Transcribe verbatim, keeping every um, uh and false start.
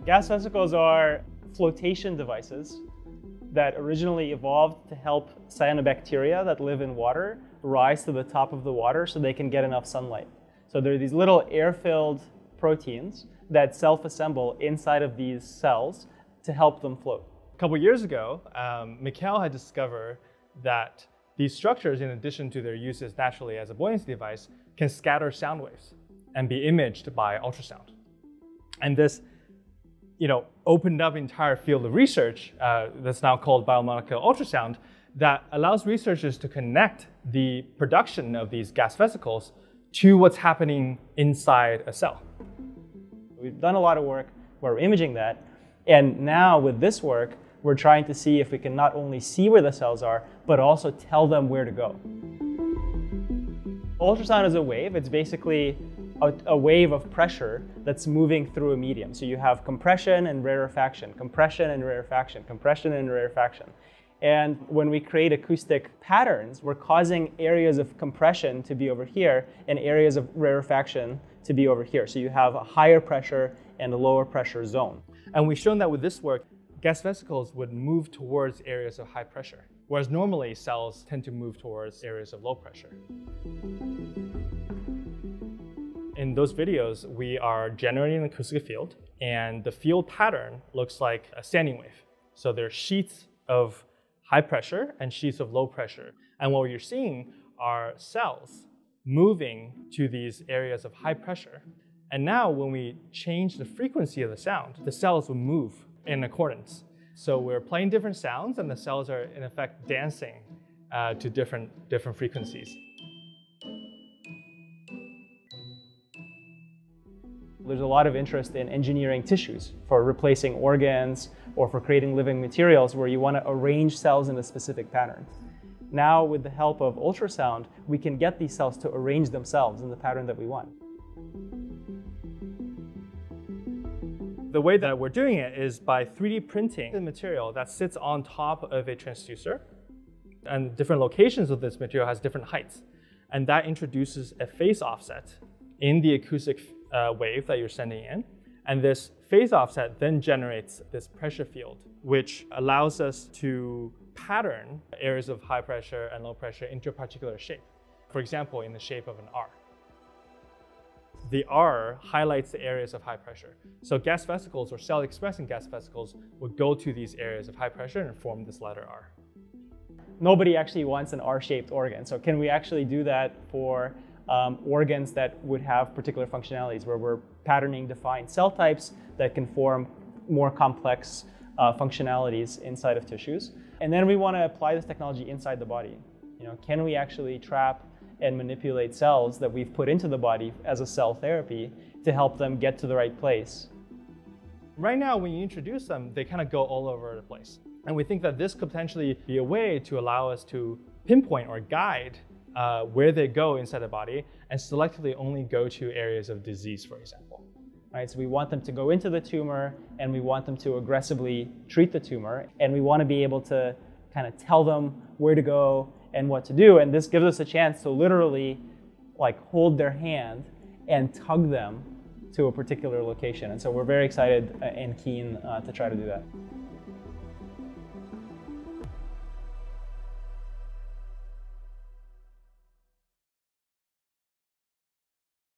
Gas vesicles are flotation devices that originally evolved to help cyanobacteria that live in water rise to the top of the water so they can get enough sunlight. So there are these little air-filled proteins that self-assemble inside of these cells to help them float. A couple years ago, um, Mikhail had discovered that these structures, in addition to their uses naturally as a buoyancy device, can scatter sound waves and be imaged by ultrasound. And this you know, opened up an entire field of research uh, that's now called biomolecular ultrasound that allows researchers to connect the production of these gas vesicles to what's happening inside a cell. We've done a lot of work where we're imaging that, and now with this work, we're trying to see if we can not only see where the cells are, but also tell them where to go. Ultrasound is a wave. It's basically a, a wave of pressure that's moving through a medium. So you have compression and rarefaction, compression and rarefaction, compression and rarefaction. And when we create acoustic patterns, we're causing areas of compression to be over here and areas of rarefaction to be over here. So you have a higher pressure and a lower pressure zone. And we've shown that with this work, gas vesicles would move towards areas of high pressure, whereas normally cells tend to move towards areas of low pressure. In those videos, we are generating an acoustic field, and the field pattern looks like a standing wave. So there are sheets of high pressure and sheets of low pressure. And what you're seeing are cells moving to these areas of high pressure. And now when we change the frequency of the sound, the cells will move in accordance. So we're playing different sounds, and the cells are in effect dancing uh, to different, different frequencies. There's a lot of interest in engineering tissues for replacing organs or for creating living materials where you want to arrange cells in a specific pattern. Now, with the help of ultrasound, we can get these cells to arrange themselves in the pattern that we want. The way that we're doing it is by three D printing the material that sits on top of a transducer. And different locations of this material has different heights. And that introduces a phase offset in the acoustic uh, wave that you're sending in. And this phase offset then generates this pressure field, which allows us to pattern areas of high pressure and low pressure into a particular shape. For example, in the shape of an R. The R highlights the areas of high pressure. So gas vesicles or cell-expressing gas vesicles would go to these areas of high pressure and form this letter R. Nobody actually wants an R-shaped organ. So can we actually do that for um, organs that would have particular functionalities where we're patterning defined cell types that can form more complex uh, functionalities inside of tissues? And then we want to apply this technology inside the body. You know, can we actually trap and manipulate cells that we've put into the body as a cell therapy to help them get to the right place? Right now, when you introduce them, they kind of go all over the place. And we think that this could potentially be a way to allow us to pinpoint or guide uh, where they go inside the body and selectively only go to areas of disease, for example. Right, so we want them to go into the tumor, and we want them to aggressively treat the tumor, and we want to be able to kind of tell them where to go and what to do. And this gives us a chance to literally like hold their hand and tug them to a particular location. And so we're very excited and keen uh, to try to do that.